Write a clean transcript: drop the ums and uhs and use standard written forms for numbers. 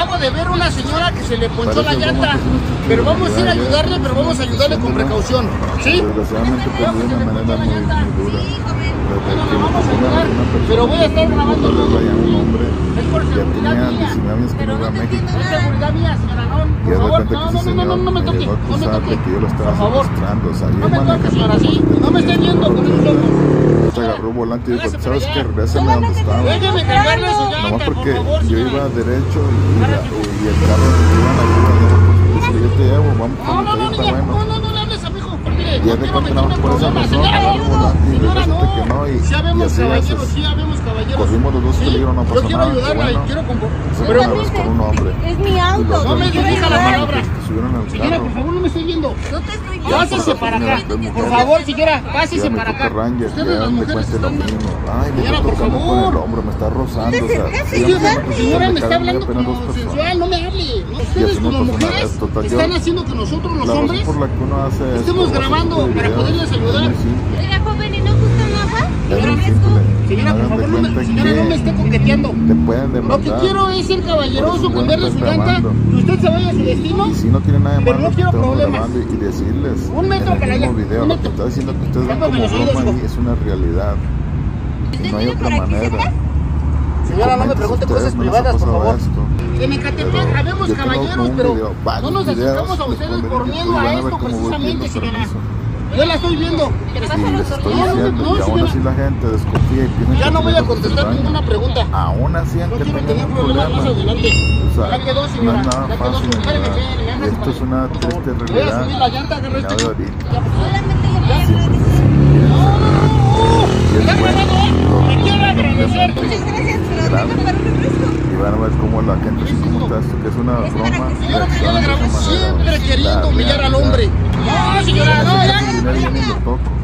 acabo de ver una señora que se le ponchó la llanta, pero vamos a ir a ayudarle, pero vamos a ayudarle con precaución, ¿sí? Desgraciadamente perdió de una manera muy dura. Vamos a ayudar, pero voy a estar grabando todo. Un hombre Es por ya seguridad tenía mía. 19 años que no iba a México. Es seguridad mía, señora, no, Y por de favor, repente que ese señor no me toque, llegó a no me acusar toque, de que yo lo estaba por favor. secuestrando. O sea, yo No me toque, manejando señora, sí, no me esté viendo con esos ojos. se agarró volante y dijo, Hágase ¿sabes para qué? allá. Regrésame donde estaba. Déjeme cargarle su Nomás llanta, por porque favor, yo señora. iba derecho y el carro que iba a la grúa dijo, yo te llevo, vamos No, con no, el niña, está bueno. no le hables a mi hijo, porque mire, Y ya no te quiero encontramos meterme en por esa problemas, razón, señora, agarró el volante y señora, resulta que no, y sí habemos así caballeros, haces. sí habemos caballeros. Corrimos los dos Sí, peligro, no yo pasó quiero nada, ayudarla y bueno. quiero Se pero una vez con un hombre. Es mi auto. no me dirija la palabra. Subieron al Señora, carro. por favor, no me estoy viendo. No te estoy viendo. Pásese para acá. Por favor, señora, pásese Ya me para toca acá. Ranger, Ustedes ya las me mujeres cuente lo están... mismo. Ay, me Señora, está por tocando con favor. el hombro, me está rozando. O sea, Déjese sí, ayudar. Señora, me está caen hablando apenas como dos personas. sensual, no me hable. Y Ustedes así me como pasó una mujeres vez, total, yo- están haciendo que nosotros los La razón hombres por la que uno hace estemos esto, grabando hace este para video, poderles ayudar. es muy simple. Oiga, joven, ¿y no gusta un agua? Es ¿Y muy refresco? simple. Señora, por Hagan de favor, cuenta señora, no me que esté coqueteando. te pueden Lo que demandar. quiero es ser caballeroso, Por eso cambiarle su estoy llanta, grabando. que usted se vaya a su destino. Y si no tiene nada de Pero malo, no quiero estamos problemas. grabando y decirles Un metro en el para mismo allá, video un lo que metro. está diciendo que ustedes ven Tápame como los oídos, broma hijo. ahí es una realidad. Y no hay otra manera. Señora, no me pregunte cosas privadas, por favor. En Ecatepec habemos Yo tengo caballeros, un pero video, no varios nos videos, acercamos a los ustedes pondré por en miedo YouTube y van a ver esto cómo voy precisamente, pidiendo señora. permiso. Yo la estoy viendo. Y les estoy No, diciendo, no, y aún señora. así la gente desconfía y piensa Ya que no voy a tenemos que contestar hacer ninguna daño. pregunta. Aún así, No aunque quiero tengan tener un problemas más problema, adelante. o sea, Ya quedó, no señora. es nada Ya quedó. fácil, Espéreme, ¿verdad? espéreme, Esto es una triste Voy a realidad. subir la llanta, agarra Ya este. de ahorita. Solamente yo me Siempre se No, Y ya es bueno, grabado, te quiero agradecer. Muchas gracias, pero Grande. tengo para un refresco. Y van a ver cómo la gente así como está esto, que es una broma. Señora, que yo le grabé reacciona de esa siempre manera. queriendo humillar al Ya. hombre. No, señora, no, ya. Yo ni lo toco.